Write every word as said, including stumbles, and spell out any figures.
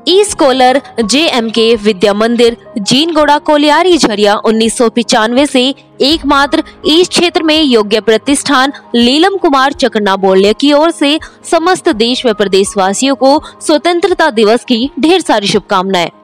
ई scholar जे M के विद्या मंदिर जीनगोड़ा colliery Jharia उन्नीस सौ पिचानवे से एकमात्र इस क्षेत्र में योग्य प्रतिष्ठान लीलम कुमार चकन्ना बोल्य की ओर से समस्त देश व प्रदेशवासियों को स्वतंत्रता दिवस की ढेर सारी शुभकामनाएं।